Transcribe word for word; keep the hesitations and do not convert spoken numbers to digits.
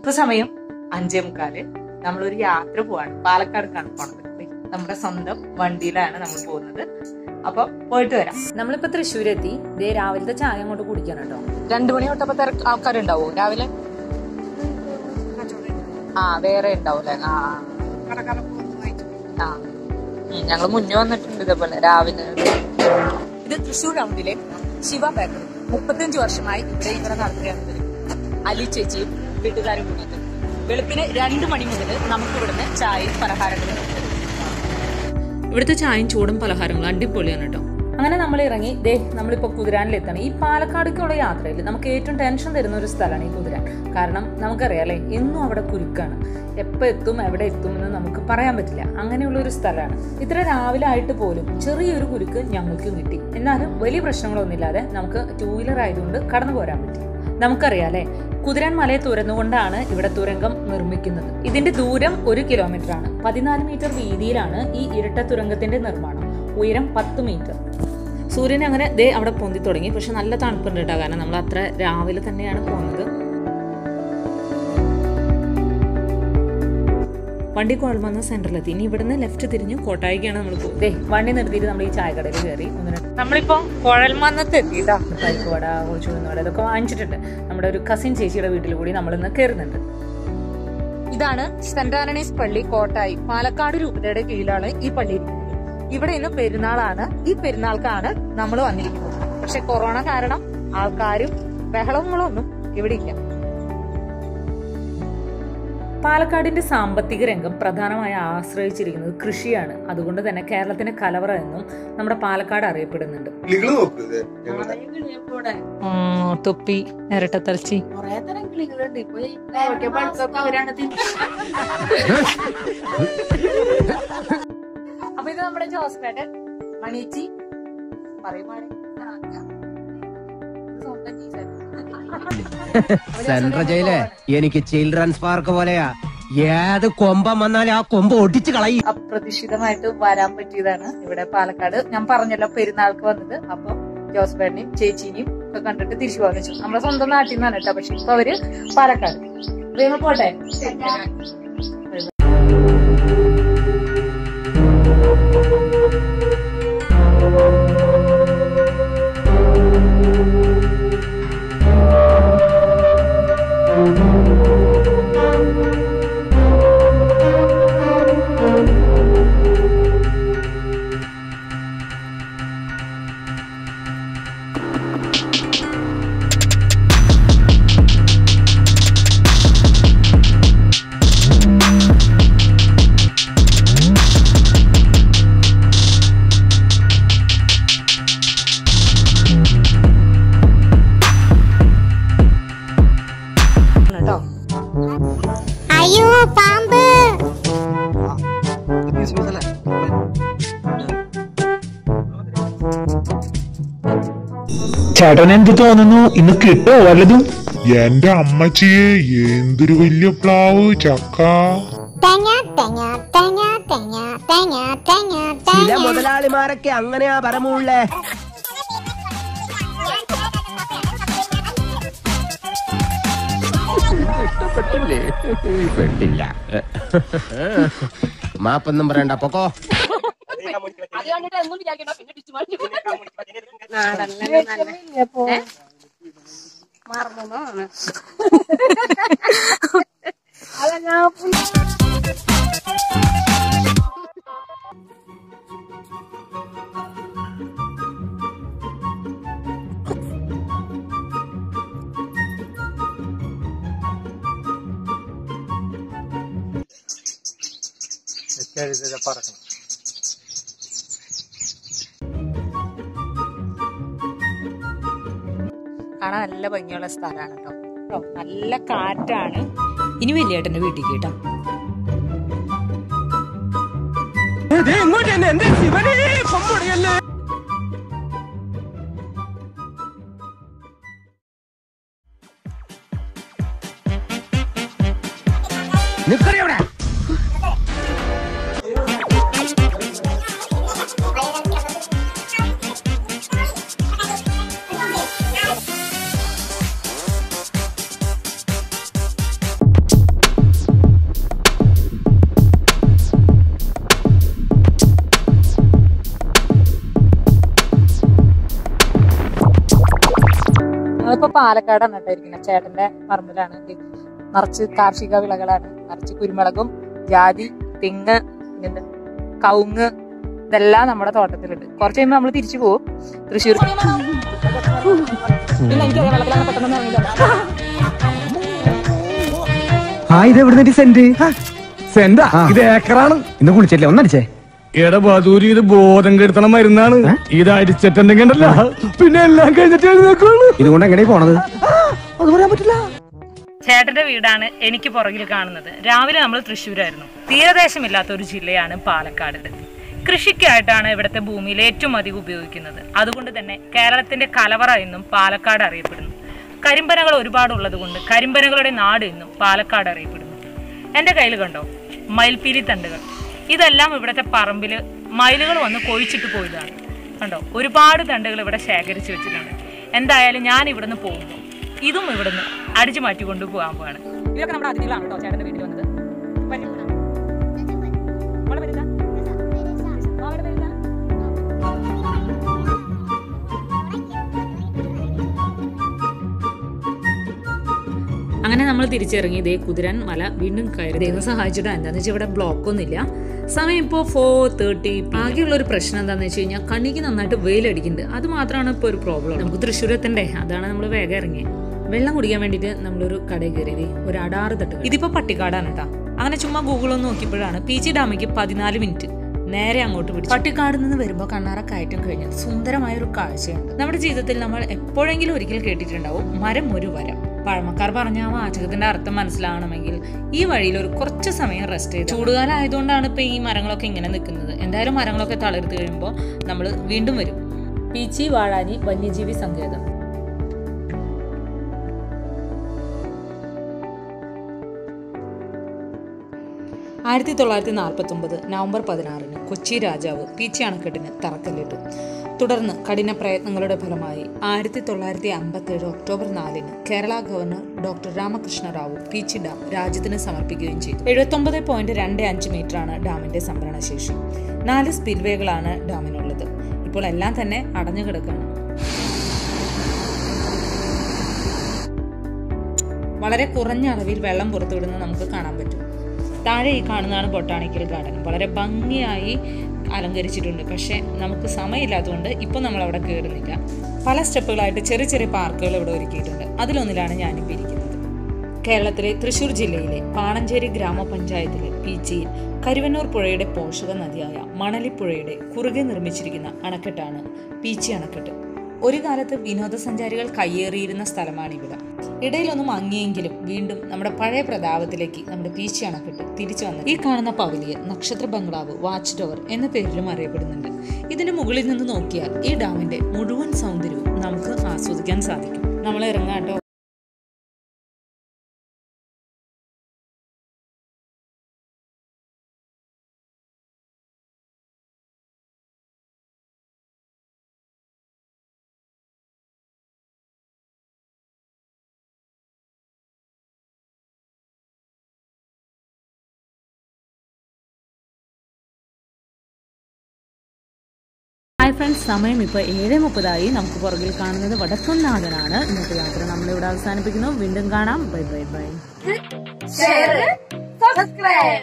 ഇപ്പൊ സമയം അഞ്ചേ മുക്കാല്. നമ്മളൊരു യാത്ര പോവാണ്, പാലക്കാടേക്കാണ് പോണത്. നമ്മുടെ സ്വന്തം വണ്ടിയിലാണ് നമ്മൾ പോകുന്നത്. അപ്പൊ പോയിട്ട് വരാം. നമ്മളിപ്പോ തൃശ്ശൂർ എത്തി. ഇതേ രാവിലത്തെ ചായ അങ്ങോട്ട് കുടിക്കാൻ കേട്ടോ. രണ്ടു മണി തൊട്ടപ്പോ ആൾക്കാരുണ്ടാവോ രാവിലെ? ആ വേറെ ഉണ്ടാവൂലേ? ആ ആ ഞങ്ങള് മുന്നേ വന്നിട്ടുണ്ട് ഇതേപോലെ രാവിലെ. ഇത് തൃശ്ശൂർ ടൗണിലെ ശിവ ബേക്കറി. മുപ്പത്തിയഞ്ചു വർഷമായി ഇവിടെ ഇവിടെ നടത്തുകയാണ്. അലി ചേച്ചിയും വീട്ടുകാരും കൂടിയിട്ട് വെളുപ്പിന് രണ്ടു മണി മുതൽ നമുക്ക് ഇവിടുന്ന് ചായയും പലഹാരങ്ങളും. ഇവിടുത്തെ ചായയും ചൂടും പലഹാരങ്ങളും അടിപൊളിയാണ് കേട്ടോ. അങ്ങനെ നമ്മൾ ഇറങ്ങി. ദേ നമ്മളിപ്പോൾ കുതിരാനിലെത്താണ്. ഈ പാലക്കാടേക്കുള്ള യാത്രയിൽ നമുക്ക് ഏറ്റവും ടെൻഷൻ തരുന്ന ഒരു സ്ഥലമാണ് ഈ കുതിരാൻ. കാരണം നമുക്കറിയാം അല്ലേ, എന്നും അവിടെ കുരുക്കാണ്. എപ്പോൾ എത്തും എവിടെ എത്തും എന്ന് നമുക്ക് പറയാൻ പറ്റില്ല. അങ്ങനെയുള്ള ഒരു സ്ഥലമാണ്. ഇത്ര രാവിലെ ആയിട്ട് പോലും ചെറിയൊരു കുരുക്ക് ഞങ്ങൾക്ക് കിട്ടി. എന്നാലും വലിയ പ്രശ്നങ്ങളൊന്നുമില്ലാതെ നമുക്ക് ടൂ വീലർ ആയതുകൊണ്ട് കടന്നു പോരാൻ പറ്റി. നമുക്കറിയാം അല്ലേ, കുതിരാൻ മലയെ തുരന്നുകൊണ്ടാണ് ഇവിടെ തുരങ്കം നിർമ്മിക്കുന്നത്. ഇതിന്റെ ദൂരം ഒരു കിലോമീറ്റർ ആണ്. പതിനാല് മീറ്റർ വീതിയിലാണ് ഈ ഇരട്ട തുരങ്കത്തിന്റെ നിർമ്മാണം. ഉയരം പത്ത് മീറ്റർ. സൂര്യൻ അങ്ങനെ ദേ അവിടെ പൊന്തി തുടങ്ങി. പക്ഷെ നല്ല തണുപ്പുണ്ട് കേട്ടോ, കാരണം നമ്മൾ അത്ര രാവിലെ തന്നെയാണ് പോകുന്നത്. വണ്ടി കുഴൽമന്ന സെന്ററിലെത്തി. ഇനി ഇവിടുന്ന് ലെഫ്റ്റ് തിരിഞ്ഞ് കോട്ടായിക്കാണ് നമ്മൾ പോകുന്നത്. ദേ വണ്ടി നിർത്തിയിട്ട് നമ്മൾ ഈ ചായക്കടയിൽ കയറി. നമ്മളിപ്പോ കുഴൽമന്നത്ത് എത്തിയിട്ടാ. പരിപ്പ് വട, ചുവന്നുവട ഇതൊക്കെ വാങ്ങിച്ചിട്ടുണ്ട്. നമ്മുടെ ഒരു കസിൻ ചേച്ചിയുടെ വീട്ടിൽ കൂടി നമ്മൾ ഇന്ന് കയറുന്നുണ്ട്. ഇതാണ് സെന്റ് ആന്റണീസ് പള്ളി, കോട്ടായി. പാലക്കാട് രൂപതയുടെ കീഴിലാണ് ഈ പള്ളി ഇരിക്കുന്നത്. ഇവിടെ ഇന്ന് പെരുന്നാളാണ്. ഈ പെരുന്നാൾക്കാണ് നമ്മൾ വന്നിരിക്കുന്നത്. പക്ഷെ കൊറോണ കാരണം ആൾക്കാരും ബഹളങ്ങളൊന്നും ഇവിടെ ഇല്ല. പാലക്കാടിന്റെ സാമ്പത്തിക രംഗം പ്രധാനമായി ആശ്രയിച്ചിരിക്കുന്നത് കൃഷിയാണ്. അതുകൊണ്ട് തന്നെ കേരളത്തിന്റെ കലവറ എന്നും നമ്മുടെ പാലക്കാട് അറിയപ്പെടുന്നുണ്ട്. തൊപ്പി, ഇരട്ടത്തലച്ചി, അപ്പൊ ഇത് നമ്മുടെ ജോസ്പേട്ടൻ മണിച്ചി പറയുവാണ്. സെൻട്രൽ ജയിലേ എനിക്ക് ചിൽഡ്രൻസ് പാർക്ക് പോലെയാ. ഏത് കൊമ്പം വന്നാലും ആ കൊമ്പ് ഒടിച്ചു കളയും. അപ്രതീക്ഷിതമായിട്ട് വരാൻ പറ്റിയതാണ് ഇവിടെ പാലക്കാട്. ഞാൻ പറഞ്ഞല്ലോ പെരുന്നാൾക്ക് വന്നത്. അപ്പൊ ജോസ്പേട്ടനെയും ചേച്ചീനെയും ഒക്കെ കണ്ടിട്ട് തിരിച്ചു പോകാൻ വെച്ചു. നമ്മുടെ സ്വന്തം നാട്ടിൽ നിന്നാണ് കേട്ടോ. പക്ഷെ ഇപ്പൊ അവര് പാലക്കാട്. വേഗം പോട്ടെ. അയ്യോ പാമ്പ്! ചേട്ടൻ എന്ത് തോന്നുന്നു, ഇന്ന് കിട്ടോ വല്ലതും? എന്റെ അമ്മച്ചിയെ, എന്തൊരു വലിയ പ്ലാവ്, ചക്ക. ചില മുതലാളിമാരൊക്കെ അങ്ങനെയാ പരമുള്ളേ. ഇഷ്ടപ്പെട്ടില്ലേ? പെട്ടില്ല. മാപ്പൊന്നും പറയണ്ട, പൊക്കോ. കാണാൻ നല്ല ഭംഗിയുള്ള സ്ഥലമാണ് കേട്ടോ. നല്ല കാറ്റാണ്. ഇനി വലിയേട്ടന്റെ വീട്ടിൽ കേട്ടോ. നിക്കറിയവിടെ നമ്മളിപ്പോ പാലക്കാടാണ് കേട്ടോ ഇരിക്കുന്നത്. ചേട്ടന്റെ പറമ്പിലാണ്. നിറച്ച് കാർഷിക വിളകളാണ്. നിറച്ച് കുരുമുളകും ജാതി തെങ്ങ് പിന്നെ കവുങ്ങ് ഇതെല്ലാം നമ്മുടെ തോട്ടത്തിലുണ്ട്. കുറച്ച് കഴിയുമ്പോൾ നമ്മൾ തിരിച്ചു പോകും തൃശ്ശൂർ. ഇത് ഏക്കറാണ്. ഇന്ന് കുളിച്ചല്ലേ ഒന്നടിച്ചേ. എടാ ബദൂരി, ഇത് ബോധം കെടുത്തണ മരുന്നാണ്. ഇത് അടിച്ചിട്ടുണ്ടെങ്കിൽ ഉണ്ടല്ലോ പിന്നെ എല്ലാം കഴിഞ്ഞിട്ട് എഴുന്നേക്കുള്ളൂ. ഇതുകൊണ്ട് എങ്ങനെ പോണത് അത് പറയാൻ പറ്റില്ല. ചേട്ടന്റെ വീടാണ് എനിക്ക് പുറകിൽ കാണുന്നത്. രാവിലെ നമ്മൾ തൃശ്ശൂരായിരുന്നു. തീരദേശമില്ലാത്ത ഒരു ജില്ലയാണ് പാലക്കാട്. കൃഷിക്കായിട്ടാണ് ഇവിടുത്തെ ഭൂമിയിൽ ഏറ്റവും അധികം ഉപയോഗിക്കുന്നത്. അതുകൊണ്ട് തന്നെ കേരളത്തിന്റെ കലവറ എന്നും പാലക്കാട് അറിയപ്പെടുന്നു. കരിമ്പനകൾ ഒരുപാടുള്ളത് കൊണ്ട് കരിമ്പനകളുടെ നാട് എന്നും പാലക്കാട് അറിയപ്പെടുന്നു. എൻ്റെ കയ്യിൽ കണ്ടോ മയിൽപ്പീലി തണ്ടുകൾ. ഇതെല്ലാം ഇവിടുത്തെ പറമ്പിൽ മയിലുകൾ വന്ന് കൊഴിച്ചിട്ട് പോയതാണ്. കണ്ടോ, ഒരുപാട് തണ്ടുകൾ ഇവിടെ ശേഖരിച്ച് വെച്ചിട്ടുണ്ട്. എന്തായാലും ഞാൻ ഇവിടുന്ന് പോകുമ്പോൾ ഇതും ഇവിടുന്ന് അടിച്ചു മാറ്റി കൊണ്ടുപോകാൻ പോവാണ്. ഇതൊക്കെ നമ്മുടെ അതിഥികളാണ് കേട്ടോ ചേട്ടൻ്റെ വീട്ടിൽ വന്നത്. അങ്ങനെ നമ്മൾ തിരിച്ചിറങ്ങി ഇതേ കുതിരാൻ മല വീണ്ടും കയറി. ദൈവം സഹായിച്ചിട്ടോ എന്താണെന്ന് വെച്ചാൽ ഇവിടെ ബ്ലോക്ക് ഒന്നുമില്ല. സമയം ഇപ്പോൾ ഫോർ തേർട്ടി. ആകെയുള്ള ഒരു പ്രശ്നം എന്താണെന്ന് വെച്ച് കഴിഞ്ഞാൽ കണ്ണിക്ക് നന്നായിട്ട് വെയിലടിക്കുന്നുണ്ട്. അത് മാത്രമാണ് ഇപ്പോൾ ഒരു പ്രോബ്ലം. നമുക്ക് തൃശ്ശൂർ എത്തണ്ടേ, അതാണ് നമ്മൾ വേഗം ഇറങ്ങിയത്. വെള്ളം കുടിക്കാൻ വേണ്ടിയിട്ട് നമ്മളൊരു കടയിൽ കയറിയത് ഒരു അടാറ് തട്ട്. ഇതിപ്പോൾ പട്ടിക്കാടാണ് കേട്ടോ. അങ്ങനെ ചുമ്മാ ഗൂഗിളൊന്ന് നോക്കിയപ്പോഴാണ് പി ജി ഡാമിക്ക് പതിനാല് മിനിറ്റ് നേരെ അങ്ങോട്ട് പിടിച്ചു. പട്ടിക്കാട് നിന്ന് വരുമ്പോൾ കണ്ണാറ കയറ്റം കഴിഞ്ഞാൽ സുന്ദരമായ ഒരു കാഴ്ചയുണ്ട്. നമ്മുടെ ജീവിതത്തിൽ നമ്മൾ എപ്പോഴെങ്കിലും ഒരിക്കൽ കേട്ടിട്ടുണ്ടാവും മരം ഒരു വരം. പഴമക്കാർ പറഞ്ഞ ആ വാചകത്തിന്റെ അർത്ഥം മനസ്സിലാവണമെങ്കിൽ ഈ വഴിയിൽ ഒരു കുറച്ച് സമയം റെസ്റ്റ് ചെയ്ത്. ചൂടുകാലം ആയതുകൊണ്ടാണ് ഇപ്പൊ ഈ മരങ്ങളൊക്കെ ഇങ്ങനെ നിൽക്കുന്നത്. എന്തായാലും മരങ്ങളൊക്കെ തളർത്ത് കഴിയുമ്പോൾ നമ്മൾ വീണ്ടും വരും. പീച്ചി വാഴാനി വന്യജീവി സങ്കേതം. ആയിരത്തി തൊള്ളായിരത്തി നാൽപ്പത്തി ഒമ്പത് നവംബർ പതിനാറിന് കൊച്ചി രാജാവ് പീച്ചി അണക്കെട്ടിന് തറക്കല്ലിട്ടു. തുടർന്ന് കഠിന പ്രയത്നങ്ങളുടെ ഫലമായി ആയിരത്തി തൊള്ളായിരത്തി അമ്പത്തി ഏഴ് ഒക്ടോബർ നാലിന് Kerala governor doctor Ramakrishna Rao Peechi dam രാജ്യത്തിന് സമർപ്പിക്കുകയും ചെയ്തു. എഴുപത്തൊമ്പത് പോയിന്റ് രണ്ട് അഞ്ച് മീറ്ററാണ് ഡാമിന്റെ സംഭരണശേഷി. നാല് സ്പിൽവേകളാണ് ഡാമിനുള്ളത്. ഇപ്പോൾ എല്ലാം തന്നെ അടഞ്ഞു കിടക്കുകയാണ്. വളരെ കുറഞ്ഞ അളവിൽ വെള്ളം പുറത്തുവിടുന്നത് നമുക്ക് കാണാൻ പറ്റും. താഴെ ഈ കാണുന്നതാണ് ബൊട്ടാണിക്കൽ ഗാർഡൻ. വളരെ ഭംഗിയായി അലങ്കരിച്ചിട്ടുണ്ട്. പക്ഷേ നമുക്ക് സമയമില്ലാത്തതുകൊണ്ട് ഇപ്പോൾ നമ്മൾ അവിടെ കയറുന്നില്ല. പല സ്റ്റെപ്പുകളായിട്ട് ചെറിയ ചെറിയ പാർക്കുകൾ ഇവിടെ ഒരുക്കിയിട്ടുണ്ട്. അതിലൊന്നിലാണ് ഞാനിപ്പോൾ ഇരിക്കുന്നത്. കേരളത്തിലെ തൃശ്ശൂർ ജില്ലയിലെ പാണഞ്ചേരി ഗ്രാമപഞ്ചായത്തിലെ പീച്ചിയിൽ കരുവന്നൂർ പുഴയുടെ പോഷക നദിയായ മണലിപ്പുഴയുടെ കുറുകെ നിർമ്മിച്ചിരിക്കുന്ന അണക്കെട്ടാണ് പീച്ചി അണക്കെട്ട്. ഒരു കാലത്ത് വിനോദസഞ്ചാരികൾ കയ്യേറിയിരുന്ന സ്ഥലമാണിവിടെ. ഇടയിലൊന്നും മങ്ങിയെങ്കിലും വീണ്ടും നമ്മുടെ പഴയ പ്രതാപത്തിലേക്ക് നമ്മുടെ പീച്ചി അണക്കെട്ട് തിരിച്ചു വന്നു. ഈ കാണുന്ന പവലിയൻ നക്ഷത്ര ബംഗ്ലാവ്, വാച്ച് ടവർ എന്ന പേരിലും അറിയപ്പെടുന്നുണ്ട്. ഇതിന്റെ മുകളിൽ നിന്ന് നോക്കിയാൽ ഈ ഡാമിന്റെ മുഴുവൻ സൗന്ദര്യവും നമുക്ക് ആസ്വദിക്കാൻ സാധിക്കും. നമ്മൾ ഇറങ്ങാട്ടോ. ഹായ് ഫ്രണ്ട്സ്, സമയം ഇപ്പോൾ ഏഴ് മുപ്പതായി. നമുക്ക് പുറകിൽ കാണുന്നത് വടക്കുംനാഥനാണ്. ഇന്നത്തെ യാത്ര നമ്മളിവിടെ അവസാനിപ്പിക്കുന്നു. വീണ്ടും കാണാം. Bye bye by.